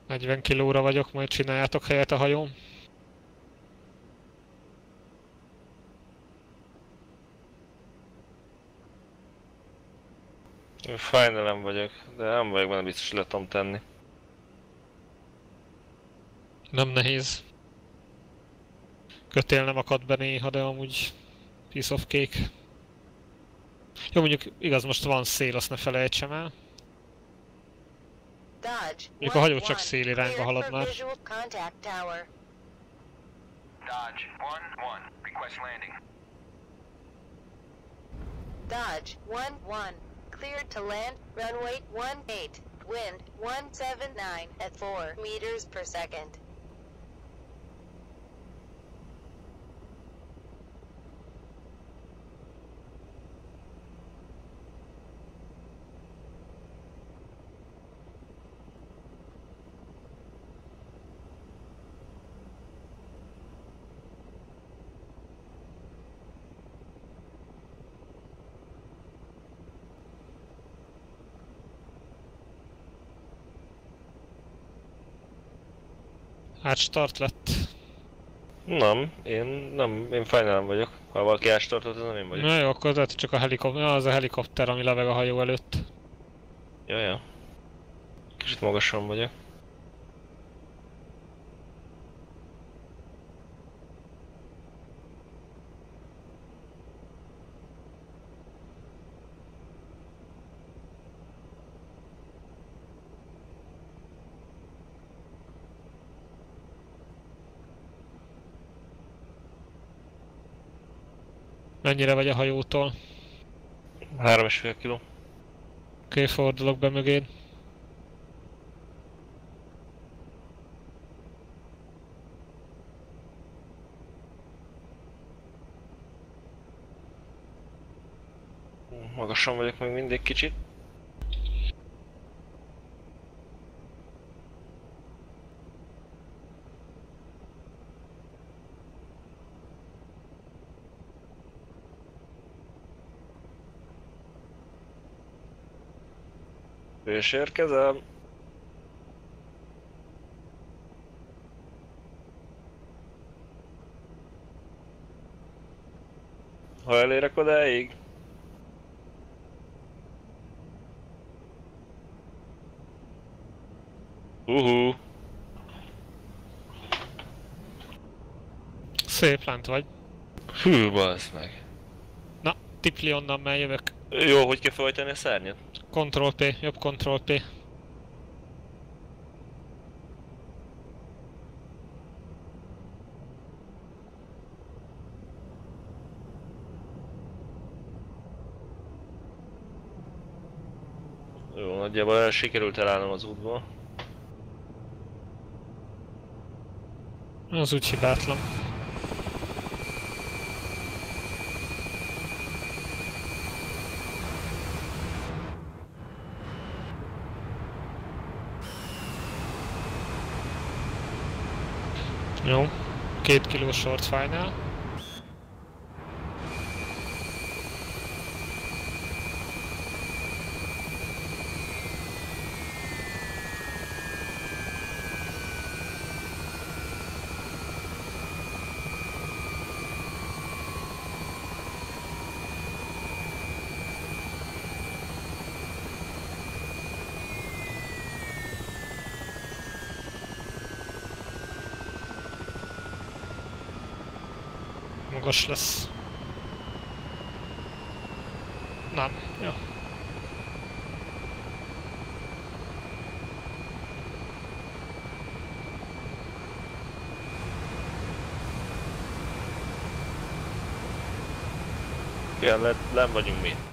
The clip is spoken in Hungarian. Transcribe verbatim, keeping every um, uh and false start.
negyven kilóra vagyok, majd csináljátok helyet a hajón. Fájnelem vagyok, de nem vagyok benne biztos, hogy le tudom tenni. Nem nehéz. Kötél nem akad be néha, de amúgy piece of cake. Jó, mondjuk igaz, most van szél, azt ne felejtsem el. Mondjuk a hajó csak szélirányba halad már. Dodge one one, request landing. Dodge one one, cleared to land, runway one eight, wind one seven nine at four meters per second. Hát start lett. Nem, én nem, én fájnelem vagyok. Ha valaki elstartolt, az nem én vagyok. Na jó, akkor lehet, hogy csak a helikopter, az a helikopter, ami leveg a hajó előtt. Jaja. Kicsit magasan vagyok. Mennyire vagy a hajótól? Három és fél kiló. Oké, fordulok be mögéd. Magasan vagyok még mindig kicsit. És érkezem. Ha elérek odáig. Uhú. Szép lent vagy. Hű, bazd meg. Na, tipli onnan, mert jövök. Jó, hogy kell felhajtani a szárnyat? Control P, jobb Control P. Jó, nagyjából el sikerült elállnom az útból. Az úgy hibátlan. Jó, két kilós short final. Magas lesz. Nem, jó. Igen, le, len vagyunk mi.